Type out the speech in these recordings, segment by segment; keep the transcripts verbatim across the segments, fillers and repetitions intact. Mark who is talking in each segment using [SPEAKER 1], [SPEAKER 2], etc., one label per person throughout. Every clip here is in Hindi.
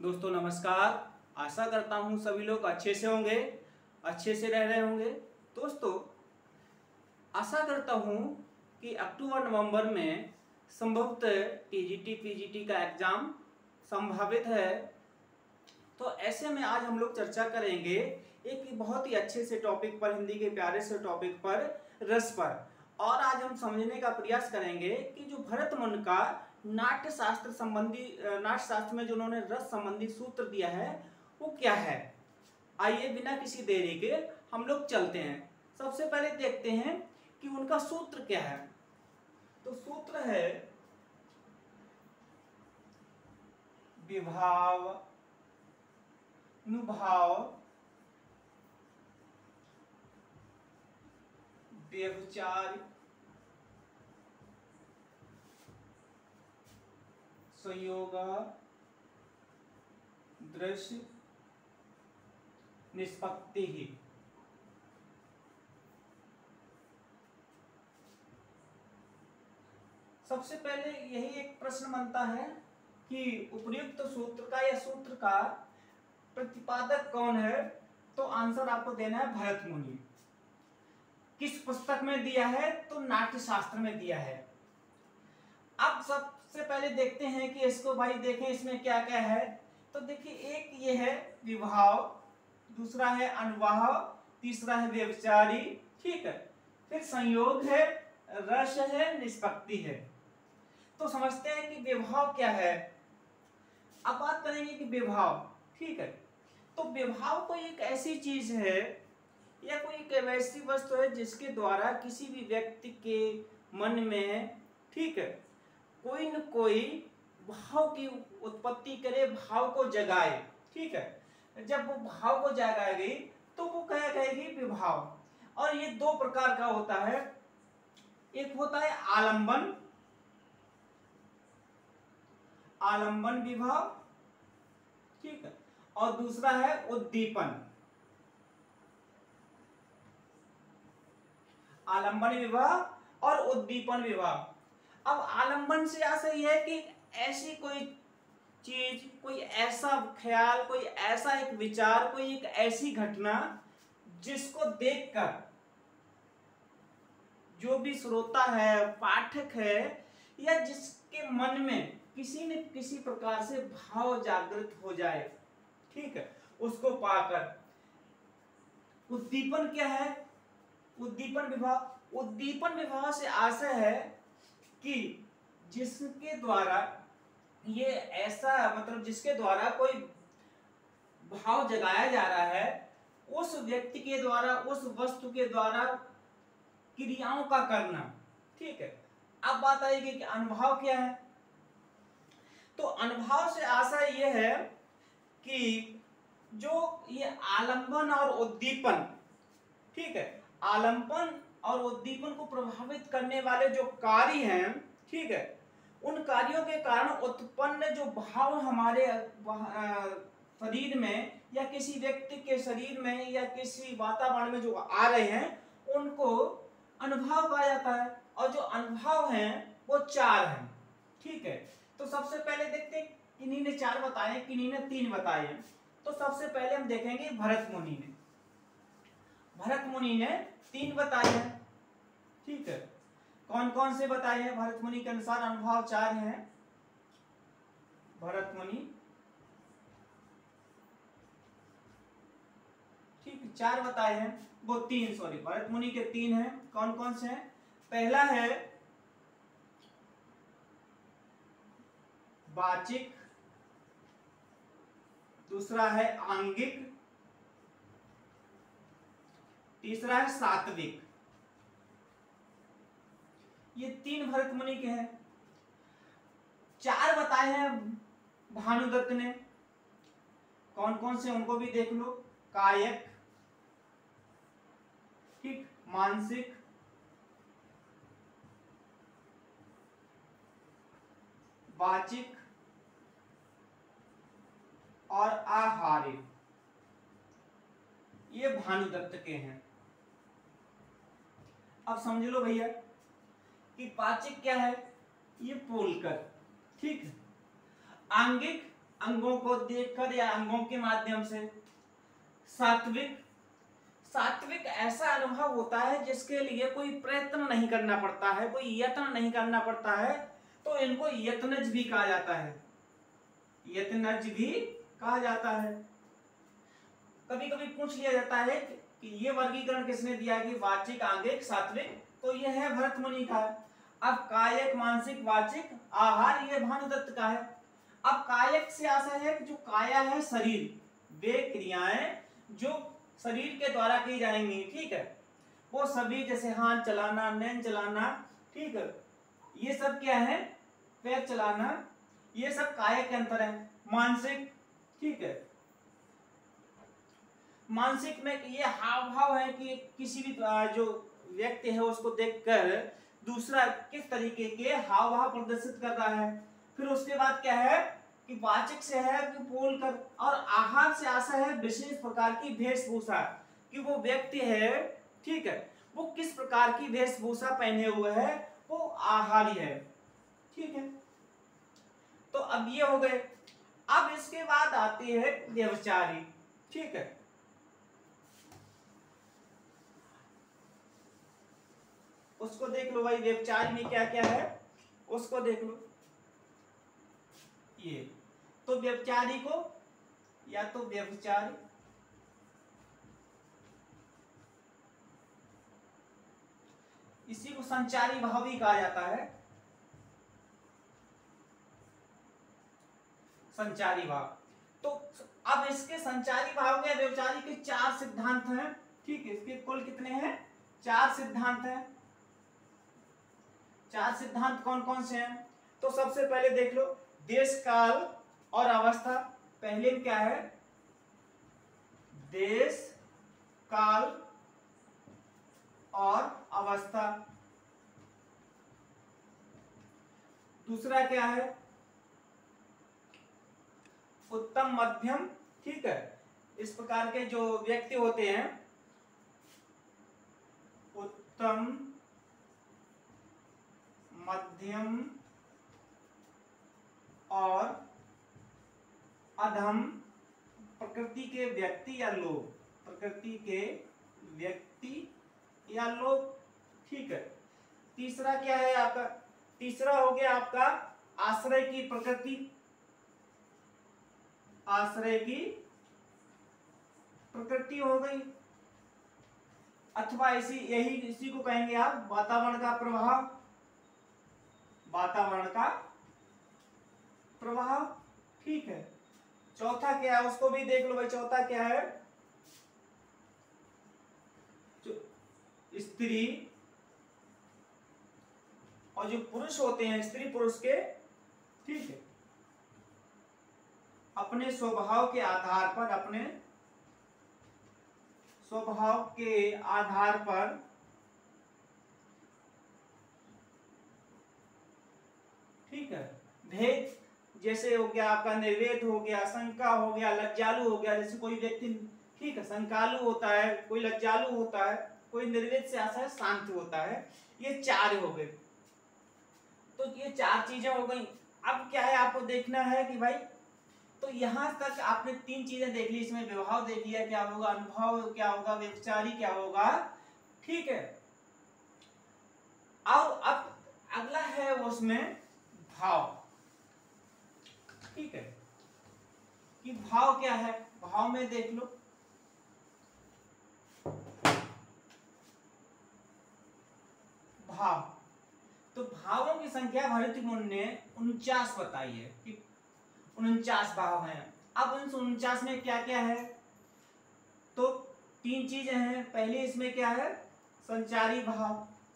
[SPEAKER 1] दोस्तों नमस्कार। आशा करता हूँ सभी लोग अच्छे से होंगे, अच्छे से रह रहे होंगे। दोस्तों आशा करता हूँ कि अक्टूबर नवंबर में संभवतः टीजीटी पीजीटी का एग्ज़ाम संभावित है। तो ऐसे में आज हम लोग चर्चा करेंगे एक बहुत ही अच्छे से टॉपिक पर, हिंदी के प्यारे से टॉपिक पर, रस पर। और आज हम समझने का प्रयास करेंगे कि जो भरत मुनि का नाट्य शास्त्र संबंधी नाट्य शास्त्र में जो उन्होंने रस संबंधी सूत्र दिया है वो क्या है। आइए बिना किसी देरी के हम लोग चलते हैं। सबसे पहले देखते हैं कि उनका सूत्र क्या है। तो सूत्र है विभाव अनुभाव व्यभिचार संयोग दृश्य निष्पत्ति ही। सबसे पहले यही एक प्रश्न बनता है कि उपर्युक्त सूत्र का या सूत्र का प्रतिपादक कौन है। तो आंसर आपको देना है भरत मुनि। किस पुस्तक में दिया है? तो नाट्य शास्त्र में दिया है। अब सबसे पहले देखते हैं कि इसको भाई देखें इसमें क्या क्या है। तो देखिए एक ये है विभाव, दूसरा है अनुभाव, तीसरा है व्यभिचारी, ठीक है, फिर संयोग है, रस है, निष्पत्ति है। तो समझते हैं कि विभाव क्या है। अब बात करेंगे कि विभाव, ठीक है। तो विभाव कोई एक ऐसी चीज है या कोई एक ऐसी वस्तु है जिसके द्वारा किसी भी व्यक्ति के मन में, ठीक है, कोई न कोई भाव की उत्पत्ति करे, भाव को जगाए, ठीक है। जब वो भाव को जगाएगी तो वो क्या कहेगी? विभाव। और ये दो प्रकार का होता है। एक होता है आलंबन, आलंबन विभाव, ठीक है, और दूसरा है उद्दीपन, आलंबन विभाव और उद्दीपन विभाव। अब आलंबन से आशय यह है कि ऐसी कोई चीज, कोई ऐसा ख्याल, कोई ऐसा एक विचार, कोई एक ऐसी घटना जिसको देखकर जो भी श्रोता है, पाठक है, या जिसके मन में किसी न किसी प्रकार से भाव जागृत हो जाए, ठीक है, उसको पाकर। उद्दीपन क्या है? उद्दीपन विभाव, उद्दीपन विभाव से आशय है कि जिसके द्वारा ये ऐसा, मतलब जिसके द्वारा कोई भाव जगाया जा रहा है, उस व्यक्ति के द्वारा, उस वस्तु के द्वारा क्रियाओं का करना, ठीक है। अब बात आएगी कि अनुभव क्या है। तो अनुभव से आशय यह है कि जो ये आलंबन और उद्दीपन, ठीक है, आलंबन और उद्दीपन को प्रभावित करने वाले जो कार्य हैं, ठीक है, उन कार्यों के कारण उत्पन्न जो भाव हमारे शरीर में या किसी व्यक्ति के शरीर में या किसी वातावरण में जो आ रहे हैं, उनको अनुभव कहा जाता है। और जो अनुभव हैं वो चार हैं, ठीक है। तो सबसे पहले देखते हैं, किन्हीं ने चार बताए, किन्हीं ने तीन बताए हैं। तो सबसे पहले हम देखेंगे भरत मुनि ने, भरत मुनि ने तीन बताए हैं, ठीक है। कौन कौन से बताए हैं? भरत मुनि के अनुसार अनुभव चार हैं। भरत मुनि, ठीक है, चार बताए हैं। वो तीन, सॉरी, भरत मुनि के तीन हैं। कौन कौन से हैं? पहला है वाचिक, दूसरा है आंगिक, तीसरा है सात्विक। ये तीन भरत मुनि के हैं। चार बताए हैं भानुदत्त ने। कौन कौन से उनको भी देख लो। कायक, ठीक, मानसिक, वाचिक और आहारिक, ये भानुदत्त के हैं। अब समझ लो भैया कि वाचिक क्या है? ये पोलकर, ठीक है। आंगिक अंगों को देखकर या अंगों के माध्यम से। सात्विक, सात्विक ऐसा अनुभव होता है जिसके लिए कोई प्रयत्न नहीं करना पड़ता है, कोई यत्न नहीं करना पड़ता है, तो इनको यत्नज भी कहा जाता है, यत्नज भी कहा जाता है। कभी कभी पूछ लिया जाता है कि ये वर्गीकरण किसने दिया कि वाचिक, आंगिक, सात्विक, तो ये है भरत मुनि का। अब कायिक, मानसिक, वाचिक, आहार, ये भानुदत्त का है। अब कायिक से आशा है कि जो काया है शरीर, वे क्रियाएं जो शरीर के द्वारा की जाएंगी, ठीक है, वो सभी जैसे हाथ चलाना, नैन चलाना, ठीक है, ये सब क्या है, पैर चलाना, ये सब काया के अंतर है। मानसिक, ठीक है, मानसिक में ये हाव भाव है कि किसी भी जो व्यक्ति है उसको देखकर दूसरा किस तरीके के हाव भाव प्रदर्शित कर रहा है। फिर उसके बाद क्या है कि वाचिक से है कि बोलकर, और आहार से आशा है विशेष प्रकार की वेशभूषा, कि वो व्यक्ति है, ठीक है, वो किस प्रकार की वेशभूषा पहने हुए है, वो आहारी है, ठीक है। तो अब ये हो गए। अब इसके बाद आती है व्यभिचारी, ठीक है। उसको देख लो भाई, व्यभिचारी में क्या क्या है उसको देख लो। ये तो व्यभिचारी को या तो व्यभिचारी, इसी को संचारी भाव भी कहा जाता है, संचारी भाव। तो अब इसके संचारी भाव के व्यभिचारी के चार सिद्धांत हैं, ठीक है, इसके कुल कितने हैं, चार सिद्धांत हैं। चार सिद्धांत कौन कौन से हैं, तो सबसे पहले देख लो देश, काल और अवस्था। पहले में क्या है, देश, काल और अवस्था। दूसरा क्या है, उत्तम, मध्यम, ठीक है, इस प्रकार के जो व्यक्ति होते हैं, उत्तम, मध्यम और अधम प्रकृति के व्यक्ति या लोग, प्रकृति के व्यक्ति या लोग, ठीक है। तीसरा क्या है आपका, तीसरा हो गया आपका आश्रय की प्रकृति, आश्रय की प्रकृति हो गई, अथवा इसी यही इसी को कहेंगे आप वातावरण का प्रभाव, वातावरण का प्रभाव, ठीक है। चौथा क्या है उसको भी देख लो भाई, चौथा क्या है, स्त्री और जो पुरुष होते हैं, स्त्री पुरुष के, ठीक है, अपने स्वभाव के आधार पर, अपने स्वभाव के आधार पर, ठीक है, भेद, जैसे हो गया आपका निर्वेद हो गया, शंका हो गया, लज्जालु हो गया, जैसे कोई व्यक्ति, ठीक है, शंकालु होता है, कोई लज्जालु होता है, कोई निर्वेद से आशा है शांत होता है, ये चार हो गए। तो ये चार चीजें हो गई। अब क्या है आपको देखना है कि भाई, तो यहां तक आपने तीन चीजें देख ली, इसमें विभाव देख लिया क्या होगा, अनुभव क्या होगा, व्यभिचारी क्या होगा, ठीक है। और अब अगला है उसमें भाव, ठीक है, कि भाव क्या है, भाव में देख लो, भाव, तो भावों की संख्या भरत मुनि ने उनचास बताई है कि उनचास भाव हैं। अब उन उनचास में क्या क्या है, तो तीन चीजें हैं। पहले इसमें क्या है, संचारी भाव,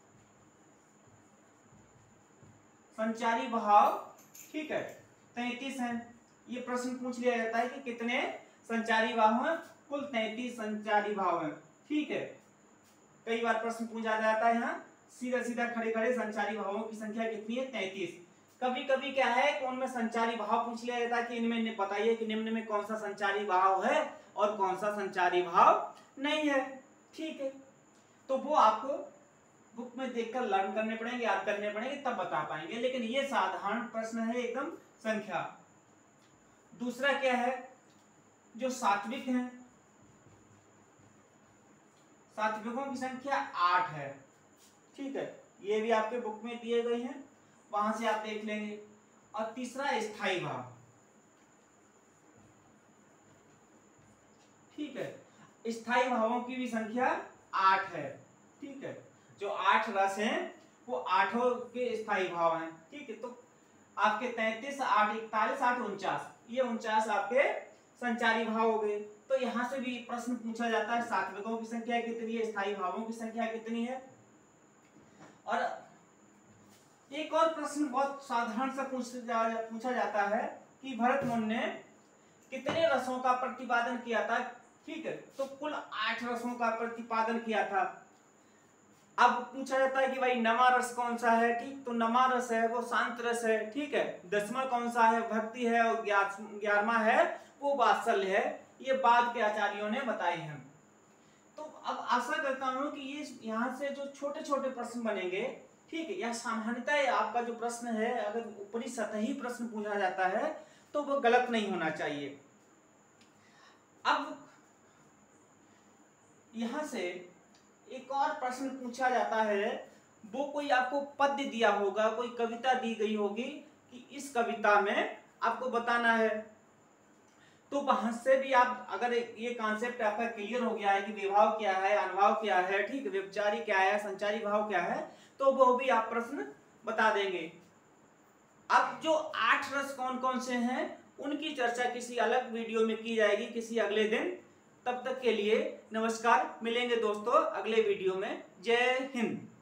[SPEAKER 1] संचारी भाव, ठीक है, तैतीस है। ये प्रश्न पूछ लिया जाता है कि कितने संचारी भाव हैं, कुल तैतीस संचारी भाव हैं, ठीक है। कई बार प्रश्न पूछा जाता है, यहाँ सीधा सीधा खड़े खड़े संचारी भावों की संख्या कितनी है, तैतीस। कभी कभी क्या है कि उनमें संचारी भाव पूछ लिया जाता है कि इनमें बताइए कि निम्न में कौन सा संचारी भाव है और कौन सा संचारी भाव नहीं है, ठीक है। तो वो आपको बुक में देखकर लर्न करने पड़ेंगे, याद करने पड़ेंगे, तब बता पाएंगे। लेकिन ये साधारण प्रश्न है एकदम, संख्या दूसरा क्या है, जो सात्विक हैं, सात्विकों की संख्या आठ है। ठीक है, ये भी आपके बुक में दिए गए हैं, वहां से आप देख लेंगे। और तीसरा स्थायी भाव। ठीक है, स्थायी भावों की भी संख्या आठ है। ठीक है, जो आठ रस हैं वो आठों के स्थायी भाव हैं। ठीक है, तो आपके तैतीस, आठ, इकतालीस, आठ, उनचास, ये उनचास आपके संचारी भाव हो गए। तो यहां से भी प्रश्न पूछा जाता है, सात्विकों की संख्या कितनी है, स्थायी भावों की संख्या कितनी है। और एक और प्रश्न बहुत साधारण सा पूछा जाता है कि भरत मुनि ने कितने रसों का प्रतिपादन किया था। ठीक है, तो कुल आठ रसों का प्रतिपादन किया था। अब पूछा जाता है कि भाई नमा रस कौन सा है। ठीक, तो नमा रस है वो शांत रस है। ठीक है, दसवां कौन सा है, भक्ति है। और ग्यारहवां है वो वात्सल्य है। ये बाद के आचार्यों ने बताए हैं। तो अब आशा करता हूं कि ये यहाँ से जो छोटे छोटे प्रश्न बनेंगे, ठीक है, या सामान्यतः आपका जो प्रश्न है अगर ऊपरी सतही प्रश्न पूछा जाता है तो वो गलत नहीं होना चाहिए। अब यहां से एक और प्रश्न पूछा जाता है, वो कोई आपको पद्य दिया होगा, कोई कविता दी गई होगी कि इस कविता में आपको बताना है। तो वहां से भी आप, अगर ये कॉन्सेप्ट आपका क्लियर हो गया है कि विभाव क्या है, अनुभाव क्या है, ठीक, व्यभिचारी क्या है, संचारी भाव क्या है, तो वो भी आप प्रश्न बता देंगे। अब जो आठ रस कौन कौन से हैं उनकी चर्चा किसी अलग वीडियो में की जाएगी, किसी अगले दिन। तब तक के लिए नमस्कार, मिलेंगे दोस्तों अगले वीडियो में। जय हिंद।